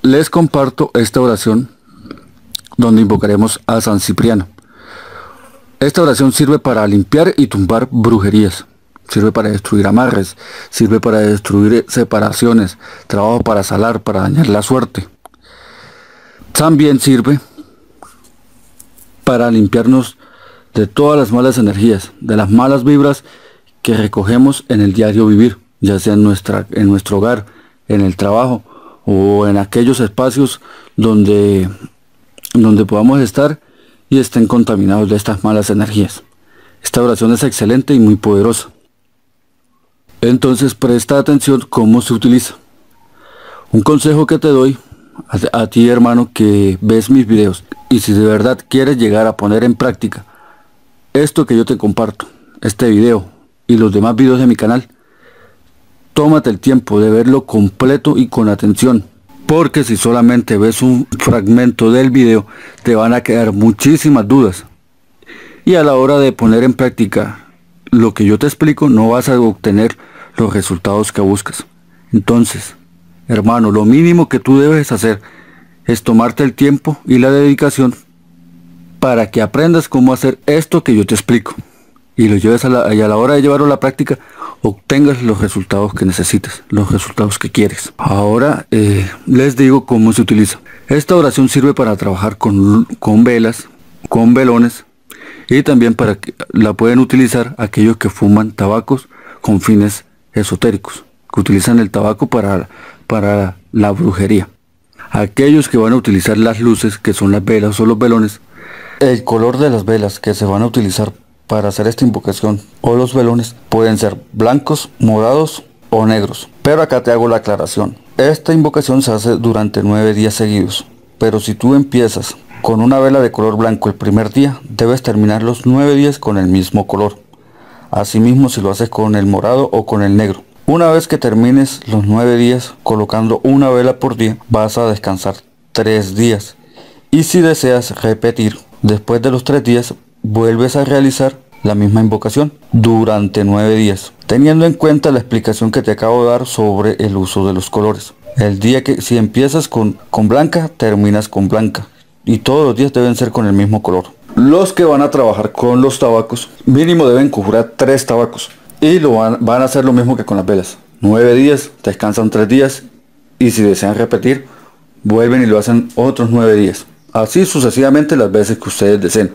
Les comparto esta oración donde invocaremos a San Cipriano. Esta oración sirve para limpiar y tumbar brujerías, sirve para destruir amarres, sirve para destruir separaciones, trabajo para salar, para dañar la suerte. También sirve para limpiarnos de todas las malas energías, de las malas vibras que recogemos en el diario vivir, ya sea en nuestro hogar, en el trabajo o en aquellos espacios donde podamos estar y estén contaminados de estas malas energías. Esta oración es excelente y muy poderosa. Entonces presta atención cómo se utiliza. Un consejo que te doy a ti, hermano, que ves mis videos, y si de verdad quieres llegar a poner en práctica esto que yo te comparto, este video y los demás videos de mi canal, tómate el tiempo de verlo completo y con atención, porque si solamente ves un fragmento del video te van a quedar muchísimas dudas, y a la hora de poner en práctica lo que yo te explico no vas a obtener los resultados que buscas. Entonces, hermano, lo mínimo que tú debes hacer es tomarte el tiempo y la dedicación para que aprendas cómo hacer esto que yo te explico y lo lleves y a la hora de llevarlo a la práctica obtengas los resultados que necesitas, los resultados que quieres. Ahora les digo cómo se utiliza. Esta oración sirve para trabajar con velas, con velones, y también para que la pueden utilizar aquellos que fuman tabacos con fines esotéricos, que utilizan el tabaco para la brujería. Aquellos que van a utilizar las luces, que son las velas o los velones, el color de las velas que se van a utilizar para hacer esta invocación o los velones pueden ser blancos, morados o negros. Pero acá te hago la aclaración. Esta invocación se hace durante 9 días seguidos. Pero si tú empiezas con una vela de color blanco el primer día, debes terminar los 9 días con el mismo color. Asimismo, si lo haces con el morado o con el negro. Una vez que termines los 9 días colocando una vela por día, vas a descansar 3 días. Y si deseas repetir, después de los 3 días, vuelves a realizar la misma invocación durante 9 días, teniendo en cuenta la explicación que te acabo de dar sobre el uso de los colores. El día que si empiezas con blanca, terminas con blanca, y todos los días deben ser con el mismo color. Los que van a trabajar con los tabacos, mínimo deben conjurar 3 tabacos, y van a hacer lo mismo que con las velas. 9 días, descansan 3 días, y si desean repetir, vuelven y lo hacen otros 9 días. Así sucesivamente las veces que ustedes deseen.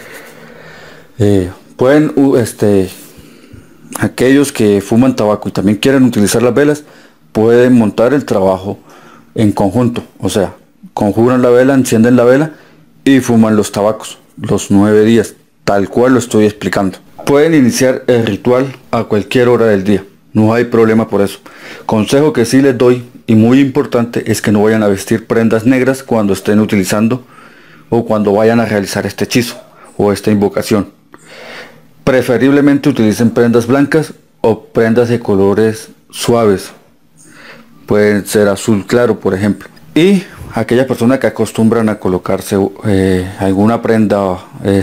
Aquellos que fuman tabaco y también quieren utilizar las velas, pueden montar el trabajo en conjunto. O sea, conjuran la vela, encienden la vela y fuman los tabacos los 9 días, tal cual lo estoy explicando. Pueden iniciar el ritual a cualquier hora del día, no hay problema por eso. Consejo que sí les doy y muy importante es que no vayan a vestir prendas negras cuando estén utilizando o cuando vayan a realizar este hechizo o esta invocación. Preferiblemente utilicen prendas blancas o prendas de colores suaves. Pueden ser azul claro, por ejemplo. Y aquellas personas que acostumbran a colocarse alguna prenda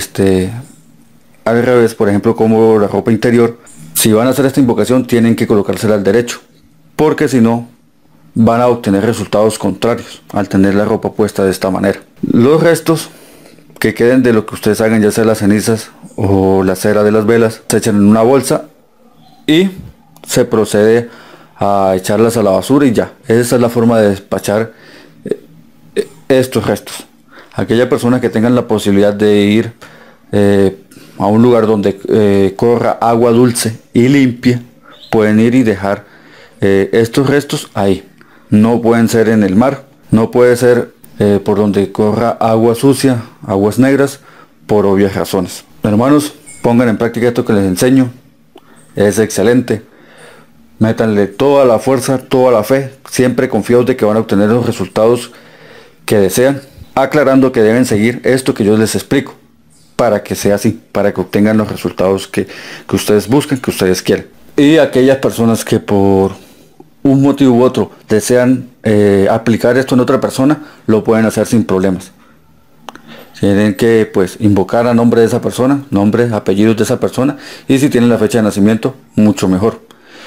al revés, por ejemplo como la ropa interior, si van a hacer esta invocación tienen que colocársela al derecho, porque si no van a obtener resultados contrarios al tener la ropa puesta de esta manera. Los restos que queden de lo que ustedes hagan, ya sea las cenizas o la cera de las velas, se echan en una bolsa y se procede a echarlas a la basura y ya. Esa es la forma de despachar estos restos. Aquellas personas que tengan la posibilidad de ir a un lugar donde corra agua dulce y limpia, pueden ir y dejar estos restos ahí. No pueden ser en el mar, no puede ser por donde corra agua sucia, aguas negras, por obvias razones. Hermanos, pongan en práctica esto que les enseño, es excelente. Métanle toda la fuerza, toda la fe, siempre confiados de que van a obtener los resultados que desean, aclarando que deben seguir esto que yo les explico, para que sea así, para que obtengan los resultados que ustedes buscan, que ustedes quieren. Y aquellas personas que por un motivo u otro desean aplicar esto en otra persona, lo pueden hacer sin problemas. Tienen que invocar a nombre de esa persona, nombres, apellidos de esa persona, y si tienen la fecha de nacimiento, mucho mejor.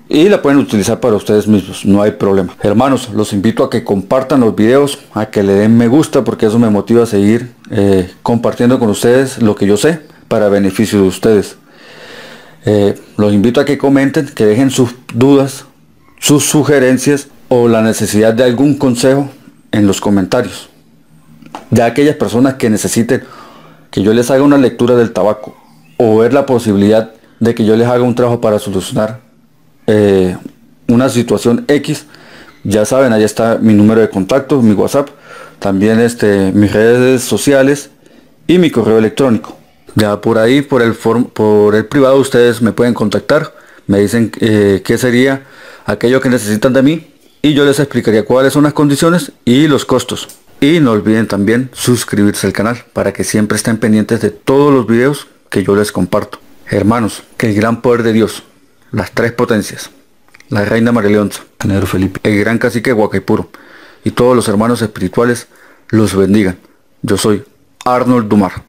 y la pueden utilizar para ustedes mismos, no hay problema. Hermanos, los invito a que compartan los videos, a que le den me gusta, porque eso me motiva a seguir compartiendo con ustedes lo que yo sé para beneficio de ustedes. Los invito a que comenten, que dejen sus dudas, sus sugerencias o la necesidad de algún consejo en los comentarios. De aquellas personas que necesiten que yo les haga una lectura del tabaco o ver la posibilidad de que yo les haga un trabajo para solucionar una situación X, ya saben, ahí está mi número de contacto, mi WhatsApp, también mis redes sociales y mi correo electrónico. Ya por ahí, por el privado, ustedes me pueden contactar, me dicen qué sería aquello que necesitan de mí y yo les explicaría cuáles son las condiciones y los costos. Y no olviden también suscribirse al canal para que siempre estén pendientes de todos los videos que yo les comparto. Hermanos, que el gran poder de Dios, las tres potencias, la reina María Leonza, el negro Felipe, el gran cacique Huacaipuro y todos los hermanos espirituales los bendigan. Yo soy Arnold Dumar.